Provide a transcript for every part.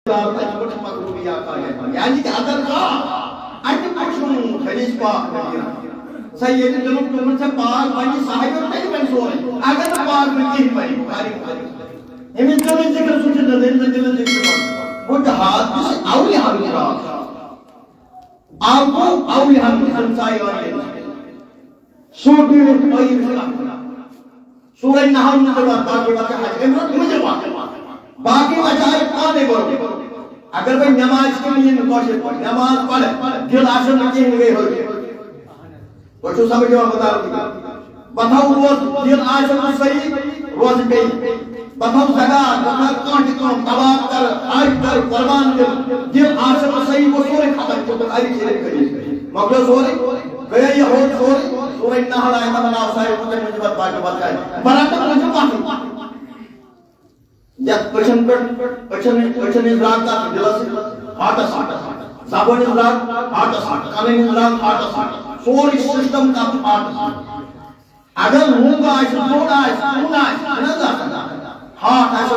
یعنی کہ اگر اتہ پچھم خلیج پاک سید جنوب تمن سے پاک بنی صاحب اور کئی بن سوئے اگر پاک میں کہیں بنی بخاری امین دل ذکر سوچے دل ذکر وہ جہاد کسی اولیاء کی راہ آپ کو اولیاء کی سنسائی آئے سوٹی رکھائی رکھا سورہ نحل میں باقی بات حج امرت مجھے باقی بچائے پانے گو اگر بھئی نماز کے لیے نکوشت پڑھ نماز پڑھ دل آشر نکی ہوئے ہوئے وہ چھو سمجھے اور بتا رہی بتاؤ روز دل آشر صحیح روز گئی بتاؤ زکاة بتاؤ کانٹ کام تباہ کر حج کر قربان دل آشر صحیح وہ سورے ختم کو بخاری شریف کریے مقدر سورے گیا یہ ہو سورے نحل آئے تمنا اسائے مجھے بات بتائے براتب مجھے بات یا پچھن ادراک کا دلس ہارٹس زبان ادراک ہارٹس کانین ادراک ہارٹس سوری سسٹم کا ہارٹس اگر منہ کا آئیس دوڑ آئیس خون آئیس ہارٹ آئیس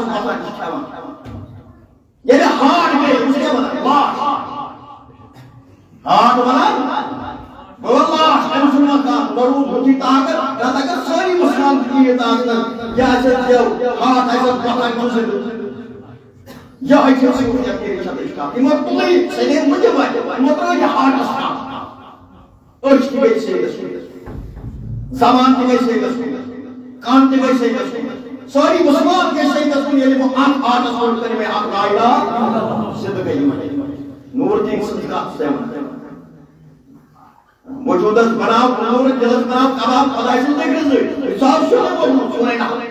یعنی ہارٹ میں اس کے بنا ہارٹ بنا والله مسلمان كان ضروري ہوتی طاقت یا اگر ساری مسلمان کی طاقت یا اجت جو ہاتھ اجت بہت مزید یا اجت سے کوئی اپنی شادی کا امتلی سنے مجھے مطلب یہ ہاتھ استا ارش کی وجہ سے زمان کی وجہ سے کان کی وجہ سے ساری مسلمان کے سے کسن یعنی وہ ہاتھ اسول کرنے میں آپ قائدہ صدق ایمان نور دین صدقہ سے موجودت بناو نور جلس بناو کباب خدای سے دیکھ رہے حساب شده وہ سورہ نحل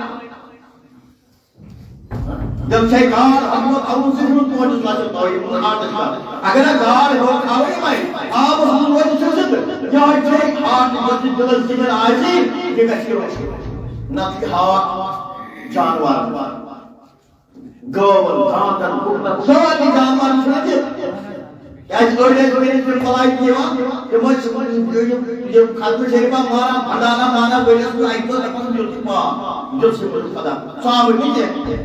جب سے گار حکمت ابو ذکر تو وجہ اللہ چلتا ہوئی اگر گار ہو کھاوئی میں آپ حضور وجہ سے یا سے ہاتھ وجہ جلس ذکر آجی یہ کسی روشی نفی ہوا جانوار گوال دھاندن کھوٹنا سوال جانوار سنجھے کیاز اڑے کوئی پر پلائی کیوا کہ مجھ یہ ختم شریفہ مارا بھڑانا مانا بولے تو ایک تو اپن جو پا جو سے خدا صاحب نہیں ہے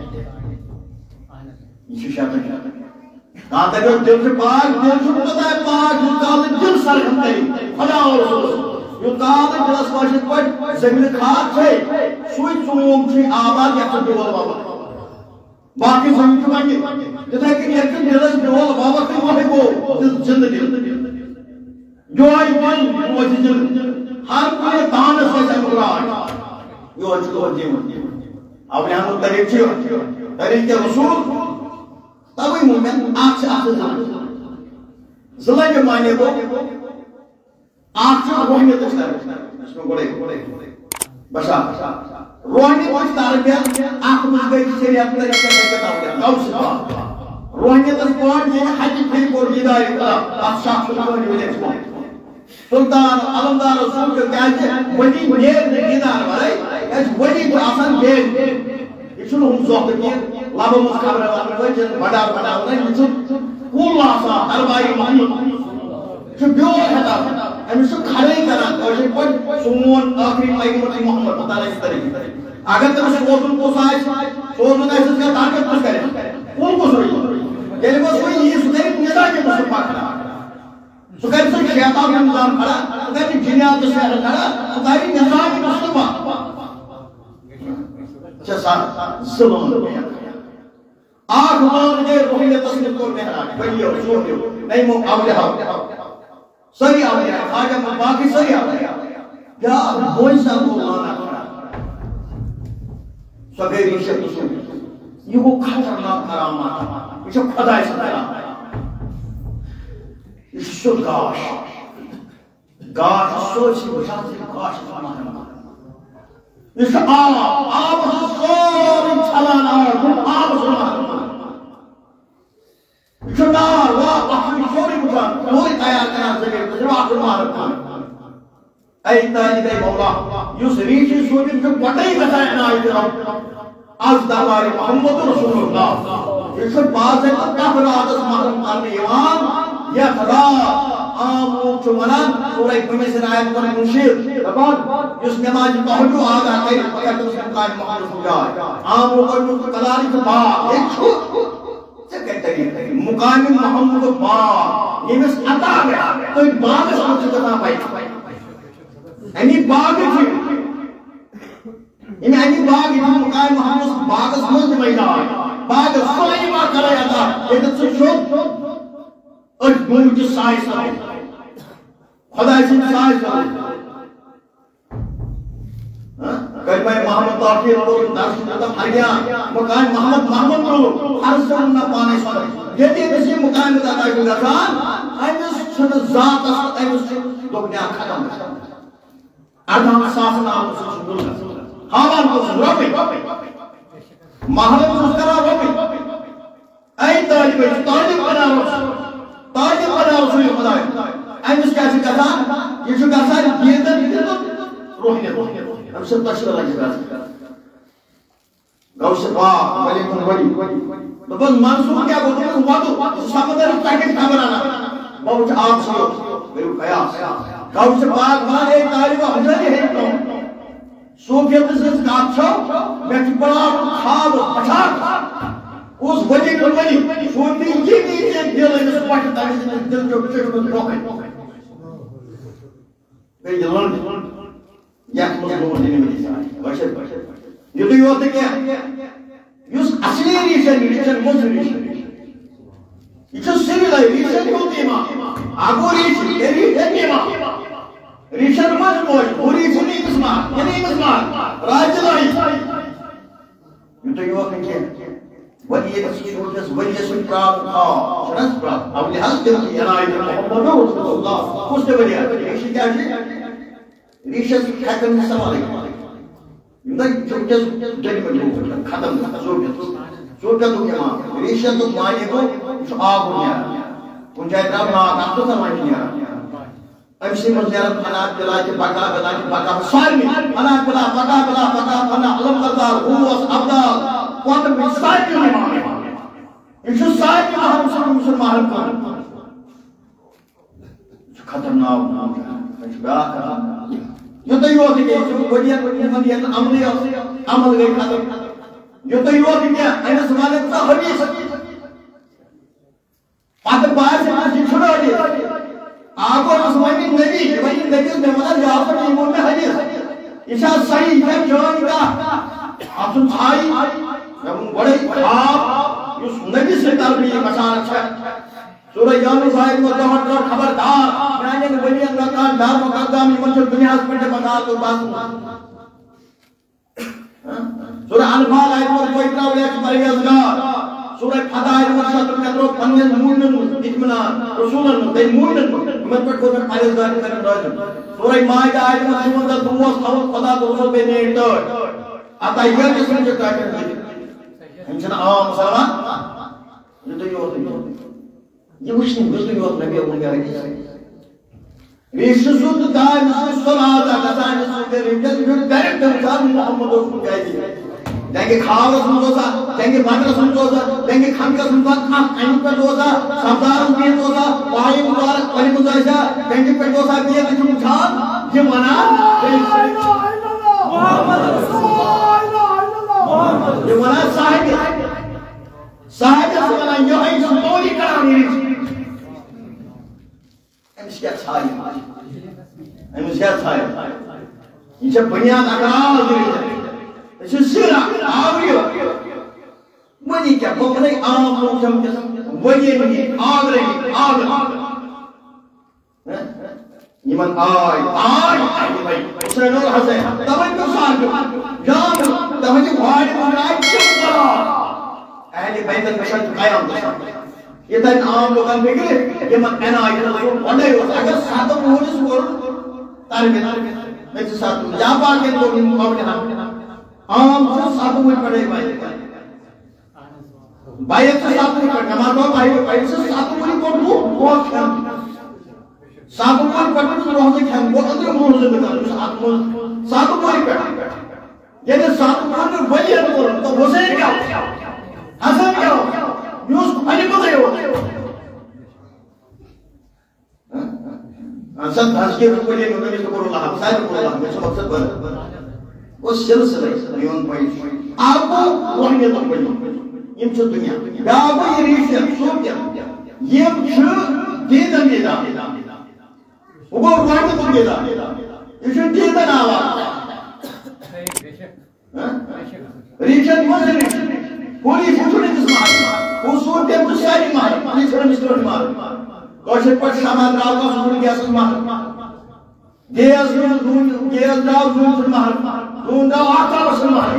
یہ شاہ کہا تھا کہ دل سے پاک دل سے پتہ ہے پاک جو کال دل سر ہم نہیں خدا اور رسول یہ کال جلس واشد پر زمین کھاد سے سوئی چوم سے آباد یا تو بول بابا باقی زمین کے بانگی جیسا کہ یقین جلس بول بابا کی وہی کو زندگی جو آئی دل وہ جل ہر کوئی دان سے سمراج یہ اچھو جیو اب یہاں تو طریق چھو طریق رسول تبھی مومن آنکھ سے آنکھ سے ظلم کے معنی کو آنکھ سے روحنیت اس میں گوڑے بشا روحنیت اس تاربیت آنکھ مجھ گئی شریعت میں رکھتے ہیں کہتا ہو گیا گاؤں سے پاک روحنیت اس پاک یہ حج پھر کو جدائی خدا آپ شاہ سلطان وجہ اس سلطان علمدار رسول کے کہتے ہیں وجی نیر جدار بھائی اس وجی تو آسان نیر شنو ہم زوحت کی لابا مذکر روان وجن بڑا بڑا ہونا ہے یہ کول آسا اربائی محمد جو بیور ہے ہم اس کو کھڑے کرا اور یہ پڑھ سمون آخری پیغمبر محمد بتا رہے اس طریقے اگر تم سے ووزن کو سائز سوزن ایسا کا تارکت کچھ کرے کون کو سوئی یعنی وہ سوئی یہ سکری نظام کے مصر پاک کھڑا سکری سے شیطان کا نظام کھڑا سکری جنیات سے کھڑا سکری نظام کے مصر پاک چسا ظلم آگ مان کے روحی تصنیف کو محراج بڑی ہو چھوٹی ہو نہیں مو اولیاء صحیح اولیاء خواجہ باقی صحیح اولیاء کیا کوئی سا کو مانا کھڑا سبیری سے رسول یہ وہ خطرناک کرامات یہ سب خدا اس کرامات یہ سب گاش سوچی بچاتی گاش مانا اس آپ سوری چھلان آپ سنان چھنار واقعی سوری بچان کوئی تیار کرنا سکے تو آپ سنان اے تاجد اے مولا یس ریشی سوری جو بٹائی بتائینا آئی از دعواری محمد رسول اللہ اس بات ہے کافر آدس محرم کرنے ایمان یا خدا آمو چمنان سورہ کمی سے آیت کرنے منشیر اس نماز توجہ آگا کئی پکر تو سن قائم محمد رسول اللہ آمو کرنے کو قداری تو بات ایک چھو مقام محمد باغ یمس عطا گیا تو باغس مجھ کتا بائی امی باغ امی باغ مقام محمد باغس مجھ میدان باغ سلیمہ کرے عطا یہ تو شد اج گوچ سائے سائے خدا سے سائے سائے کلمہ محمد تاخیر کو درس ختم ہر گیا مقام محمد رو ہر سن نہ پانے سن یہ کسی مقام عطا کو گژھان امس چھن ذات است امس دنیا ختم ادم صاف نام سن حالان کو ربی محمد کرا ربی اے طالب بناو سوی خدا امس کیا چھ گژھان یہ چھ گژھان گیندن روحیت ہم سب تشکر لگی غوث پاک ولی تو بس منصور کیا بولتے ہیں وادو سمندر تاکہ خبر آنا بہت آپ سے میرے قیاس غوث پاک مانے طالب حضرت ہے تو صوفیت سے کام چھو میں بڑا خواب پچھاک اس ولی کو ولی صوفی یہ نیچے دل ہے اس پاک تاکہ دل جو بچے کو روکے میں جلال یک مظلوم دینی میں دیسان باشد یہ تو یہ ہوتا کیا یس اصلی ریشن مجھے یہ چھو سیوی لائی ریشن ہوتی ماں آگو ریشن یہ ریشن نہیں ماں ریشن مجھ موج وہ ریشن نہیں قسمان یہ نہیں قسمان راج لائی یہ تو یہ ہوتا کیا ولی ایک سیوٹس ولی سن پراب شنس پراب اب لحظ دل کی ینائی محمد رسول اللہ اس نے ولی ریشن کیا ہے ریشن ختم سوال ہے چونکہ جن میں ختم صورت تو کیا ریشن تو معنی کو آگ ہو گیا پنچایت رام ناک آپ تو سمجھ گیا اب اسی مزیارت انات پلا کے بکا سوال میں انات پلا بکا علم قدار ہوس عبدال قوتم میں سائد کے امام انشو سائد کے امام مسلمان کو خطرناک نام ہے بیاہ کرنا یہ تو یہ ہوتی ہے جو وڈیت عمل گئی ختم یہ تو یہ ہوتی ہے این زمانے کا حدیث پاتر باہر سے مسجد چھوڑا دی آگو رسمانی نبی وہی نبی میں مدد جہاں پر ایمون میں حدیث اسا صحیح ہے جوان کا آپ سن آئی بڑے خواب اس نبی سے تربیت مشان اچھا سورہ یانو صاحب کو جہاں خبردار یعنی ولی اللہ کا دار مقدم منشور دنیا اس پر بتا تو بات سورہ انفال آیت پر کوئی اتنا ایک پریزگار سورہ فتح آیت پر شاطر قدر و پنوین مومن اطمینان رسولن تے مومن من پر کوئی پریزگار کرن راجم سورہ مائدہ آیت پر سمندر دوست خود خدا تو رسول بے نیٹ دار آتا یہ جسم جو کہتے ہیں ہمشن عام مسلمان یہ تو یہ ہوتی ہے یہ وشنی گزلی وقت نبی اپنے گھر کی ریشن سود دائم سے صلاة کسان سود ریشن سود ڈائریکٹ انسان محمد رسول گئے دی دینگے کھاو رسول دوزا دینگے بات رسول دوزا دینگے کھان کا رسول دوزا کھان این پر دوزا سبدار رسول دوزا پاہی مبارک پلی مزایشہ دینگے پر دوزا کیا رسول انسان یہ منا یہ منا صاحب صاحب سے منا یہ ہے سنتولی کرانی ریشن امس کیا چھائی امس کیا چھائی یہ چھے بنیاد اقرار دیتا یہ چھے سیرہ آوریو وجی کیا بکنے عام لوگ جمع وجی نہیں آگ رہی آگ یہ من آئی بھائی اس نے نور حسین تبھی کیوں سار جان تبھی بھائی بھائی چپ کرا اہلی بیتن مشہد قیام دستا یہ تین عام لوگان بگرے یہ من اینا آئی رسول بڑھے ہوتا اگر ساتھ موجز ہو تاریخ میں سے ساتھ یا پاکے تو ان مقابلے عام سے ساتھ موجز پڑھے بائی سے ساتھ موجز پڑھے نمازوں بائی سے ساتھ موجز پڑھو بہت کھیم ساتھ موجز پڑھے تو روح سے کھیم وہ اندر موجز بتا ساتھ موجز پڑھے یہ ساتھ موجز ولی ہے تو حسین کیا ہو حسن کیا ہو یوز پھلی کو دے ہو سب دھاس کے رکھو لئے مطلب اس کو اللہ حفظائی رکھو اللہ میں سے مقصد بنا وہ سلسلہ نیون پوائنٹ آپ کو روحنیت پڑھیں یم چھ دنیا بیاکھ گو یہ ریشن سوچ یم چھ دیدن دیدان وہ گو روایت کو دیدان یہ چھ دیدن آوا ریشن مزر پولیس چھوڑے کس مار وہ سوچ دے تو ساری مار پولیس چھوڑے مسٹر مار کوشش پر سامان راو کا سوچ گیس مار گیس راو سوچ مار دون راو آتا وسن مار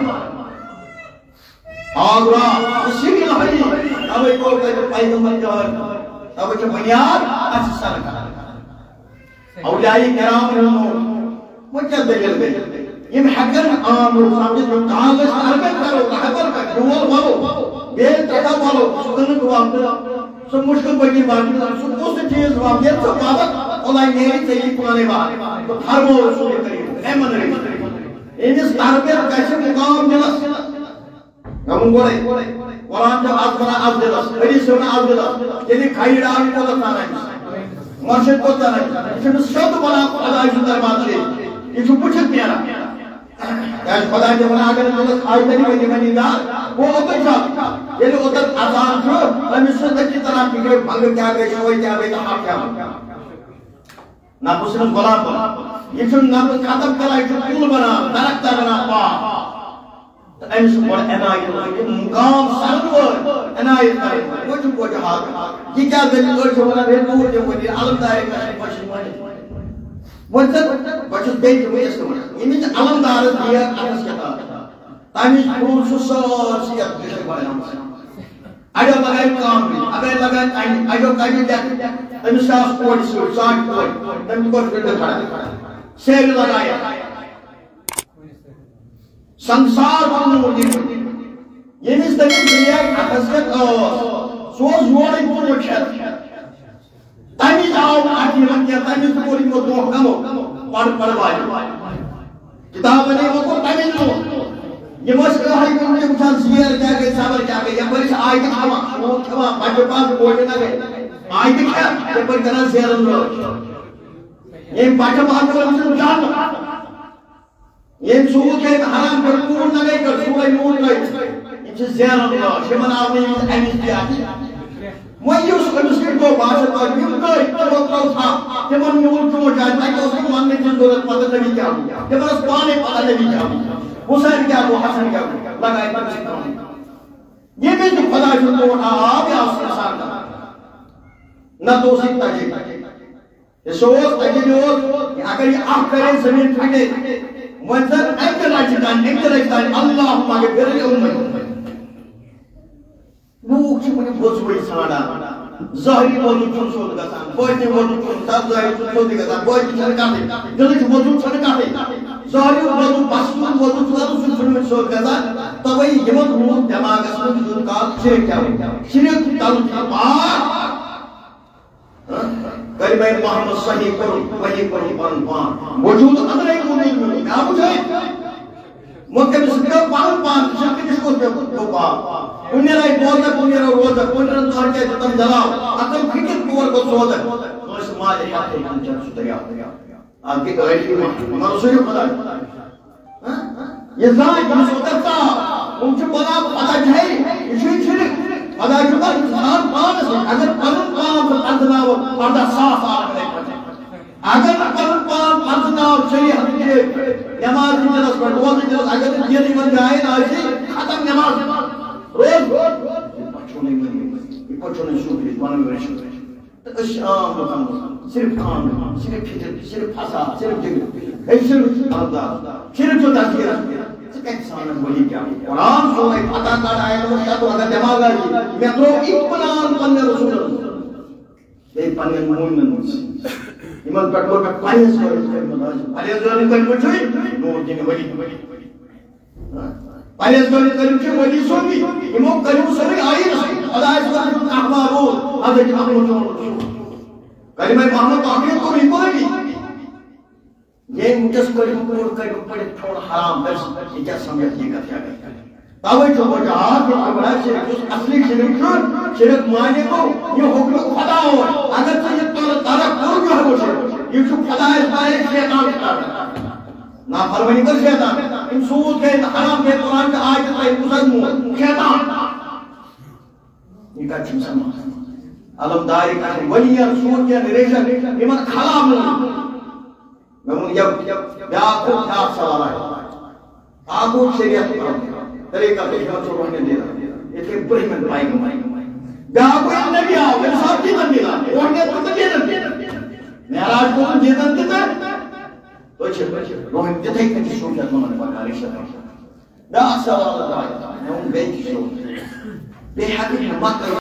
آگرا اسی کی لحظی اب ایک اور کہتے پیغمبر جوار اب ایک بنیاد اچھا سارکا اولیائی کرام رہنو وہ کیا دلیل دے یہ محقر عام روح سامنے جو کاغذ حرکت کرو رحبر کا جوال والو بیل تکا والو سکن دوام سب مشکل بڑی بات سب اس چیز وام یہ سب بابت اولائی میری تیلی پرانے بات تو دھرمو رسول کریم احمد رہی انس تربیت کیسے مقام دلس ہم گوڑے قرآن جب آج بنا آج دلس حدیث ہونا آج دلس یعنی کھائی ڈالی کو لکھنا نہیں مرشد کو لکھنا نہیں اسے شد بنا خدای سے دربات سے یہ جو پوچھت پیارا یعنی خدای جب بنا آگر دلس آئی تری بنی بنی دار وہ اتر شاہ یعنی اتر آسان شو ہمیں سے تکی طرح پکڑے بھنگ کیا گئے شوئی کیا گئے تحاق کیا نا مسلم غلام بنا یہ جو نا ختم کرا یہ جو پول بنا درکتا بنا پا ایمس بڑا عنایت ہے مقام سرور عنایت ہے وہ جو کو جہاد یہ کیا دلیل اور جو بنا ہے نور جو بنی علم دار کا بچن مانی وجد بچت بیت میں اس کو یہ علم دار دیا اس کے بعد تامیز پھول سو سیات جیسے بڑے ہم سے اجو لگائیں کام بھی اگر لگائیں اجو کاجی دیکھ ایمس ساس کوڑی سوڑ ساٹھ کوڑی تم کو فردر کھڑا سیل لگایا سنسار ونور دی یہ مس تک دیا حسرت سوز وڑی پور وچھت تانی جاؤ اکی رکھیا تانی پوری کو دو کمو پڑھ والی کتاب نے وہ کو تانی نو یہ مس کہائی کو مجھے اٹھا زیر کیا گئے صبر کیا گئے یا بڑی آیت کھوا وہ کھوا بچے پاس کوڑے نہ گئے آیت کیا یہ بڑی کنا زیر اندر یہ بچے پاس کو جان یہ سوچ کے حرام پر پورن نہ گئی کر سورہ نور گئی یہ زیر اللہ شمن آمین امیز دیا ویوس امسکر کو باشد اور یم گئی تو تھا جمن نور چون جائے تاکہ اس کو ماننے کی ضرورت پتہ نبی کیا ہو جب اس پانے پتہ نبی کیا ہو حسین کیا ہو حسن کیا ہو لگائے پر سکتا یہ بھی جو خدا شکر اٹھا آپ یا اس کے ساتھ نہ تو سکتا جی یہ سوچ تجیلوز اگر یہ آخ کریں زمین پھٹے منظر انتراجدان اللہم آگے پھر امت لوگ چھ مجھے بہت بڑی ساڑا ظاہری موضوع چون سود گسان بوجھ موضوع چون سب ظاہری چون سود گسان بوجھ چھن کاتے دلچ موضوع چھن کاتے ظاہری موضوع بسمون موضوع چھن چھن سود گسان توئی یمت روح دماغ اسمت جن کا شرک کیا ہوئی شرک تعلق پاک کلمہ محمد صحیح کرو وحی کرو پرن پان وجود اندر ایک موجود میں کیا مجھے مکہ بسکر پان پان شرک کس کو دو پان کنی رائی بوزا کنی رائی روزا کنی رائی تھارکے تم جلاو اتم فکر کور کو سوزا نوش مالی حقی کنچر سدریا آپ کی قائل کی مرسولی خدا یہ ذات جن سوترتا ان سے بنا پتا جائے اسی شرک خدا جب انسان پانس اگر پرن پان پردناو پردہ صاف آرکھنے پڑھے اگر پرن پان پردناو شریعت کے نماز کی جلس پر روز کی جلس اگر یہ نہیں بن جائے نا اسی ختم نماز روز پچھونے شکریت وانا میرے شکریت اشعام رکھن صرف کام صرف فکر صرف فساد صرف جگر صرف اللہ صرف جو تذکرہ انسان وہی کیا قرآن سورہ فتح کا آیت میں شاید اگر دماغ آئی میں تو اطمینان پنے رسول اللہ یہ پنے مومن مجھ ایمان پٹور کا پائیس کرے پائیس کرے مجھے نور دین ولی پائیس کرے مجھے ولی سوگی ایمان کرے سوگی آئی رسول خدای سوگی احبابون حضرت احمد کلمہ محمد آخر کو بھی کوئی بھی یہ مجھس کوئی پڑے تھوڑا حرام درس یہ کیا سمجھت یہ کیا گئی تاوی جو وجہات یہ بڑا شرک اصلی شرک شرک معنی کو یہ حکم خدا ہو اگر تو یہ طرف کرو جو ہے وہ شرک یہ جو خدا ہے سارے شیطان کر نا فرمانی کر شیطان ان سود کے حرام کے قرآن کا آیت ہے مزدمو شیطان یہ کت مسلمان علمداری کر ولی رسول کے نریشن ایمن کھلا میں ہوں بیاکھ سوال ہے آگو شریعت طریقہ پیشہ چھوڑ رہنے دے رہا یہ تھے برہمن پائی گمائی بیاکھ ایک نبی آؤ میرے صاحب جیدن دینا روحنے تو جیدن دینا میراج کو جیدن دینا تو روحن جتھے کچھ شوکیت ممن پاکاری شکر بیاکھ سوال ہے میں ہوں بیچ شوکیت بے حقی مکہ